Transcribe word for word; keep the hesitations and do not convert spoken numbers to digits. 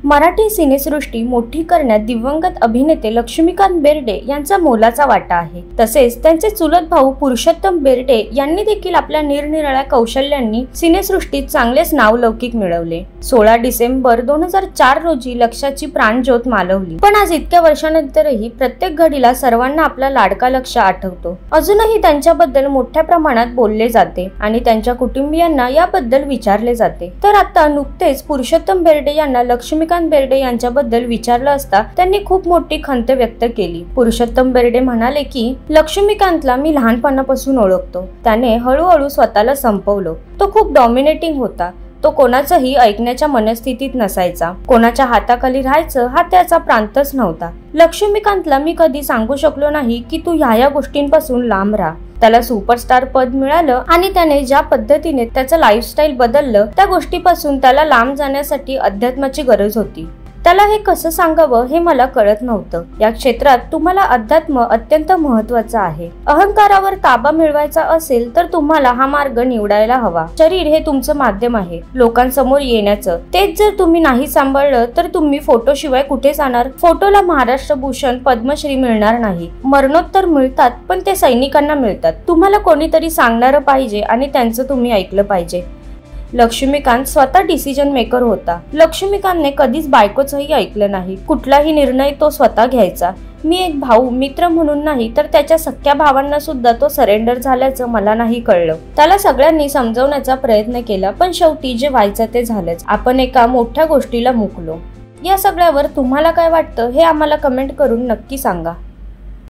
मराठी सिनेसृष्टी मोठी करण्यात दिवंगत अभिनेते लक्ष्मीकांत बेर्डे यांचा मोलाचा वाटा आहे। तसेच त्यांचे चुलत भाऊ पुरुषोत्तम बेर्डे यांनी देखील आपल्या निरनिराळ्या कौशल्यांनी सिनेसृष्टीत चांगलेच नावलौकिक मिळवले। सोळा डिसेंबर दोन हजार चार रोजी लक्ष्याची प्राणज्योत मालवली। पण आज इतक्या वर्षानंतरही प्रत्येक घडीला सर्वांना आपला लाडका लक्ष आठवतो। अजूनही त्यांच्याबद्दल मोठ्या प्रमाणात बोलले जाते आणि त्यांच्या कुटुंबियांना याबद्दल विचारले जाते। तर आता नुकतेच पुरुषोत्तम बेर्डे यांना लक्ष्मीकांत बेर्डे यांच्याबद्दल विचारलं असता त्यांनी खूप मोठी खंत व्यक्त केली। पुरुषोत्तम बेर्डे म्हणाले की लक्ष्मीकांतला मी लहानपणापासून ओळखतो। त्याने हळूहळू स्वतःला संपवलं। तो खूप डॉमिनेटिंग होता। तो कोणाचंही ऐकण्याच्या मनस्थितीत नसायचा। कोणाच्या हाताखाली राहायचं हा त्याचा प्रांतच नव्हता। लक्ष्मीकांतला मी कधी सांगू शकलो नाही की तू ह्या ह्या गोष्टींपासून लांब राहा। त्याला सुपरस्टार पद मिळालं आणि त्याने ज्या पद्धतीने त्याचं लाईफस्टाईल बदललं त्या गोष्टीपासून त्याला लांब जाण्यासाठी अध्यात्माची गरज होती। त्याला हे कसं सांगावं हे मला कळत नव्हतं। या क्षेत्रात तुम्हाला अध्यात्म अत्यंत महत्त्वाचं आहे। अहंकारावर ताबा मिळवायचा असेल तर तुम्हाला हा मार्ग निवडायला हवा। शरीर हे तुमचं माध्यम आहे लोकांसमोर येण्याचं। तेच जर तुम्ही नाही सांभाळलं तर तुम्ही फोटो शिवाय कुठे जाणार? फोटोला महाराष्ट्र भूषण पद्मश्री मिळणार नाही। मरणोत्तर मिळतात पण ते सैनिकांना मिळतात। तुम्हाला कोणीतरी सांगणारं पाहिजे आणि त्यांचं तुम्ही ऐकलं पाहिजे। लक्ष्मीकांत स्वतः डिसिजन मेकर होता। लक्ष्मीकांतने कधीच बायकोचंही ऐकलं नाही। कुठलाही निर्णय तो स्वतः घ्यायचा। मी एक भाऊ मित्र म्हणून नाही तर त्याच्या सख्या भावांना सुद्धा तो सरेंडर झाल्याचं मला नाही कळलं। त्याला सगळ्यांनी समजवण्याचा प्रयत्न केला पण शेवटी जे व्हायचं ते झालंच। आपण एका मोठ्या गोष्टीला मुकलो। या सगळ्यावर तुम्हाला काय वाटतं हे आम्हाला कमेंट करून नक्की सांगा।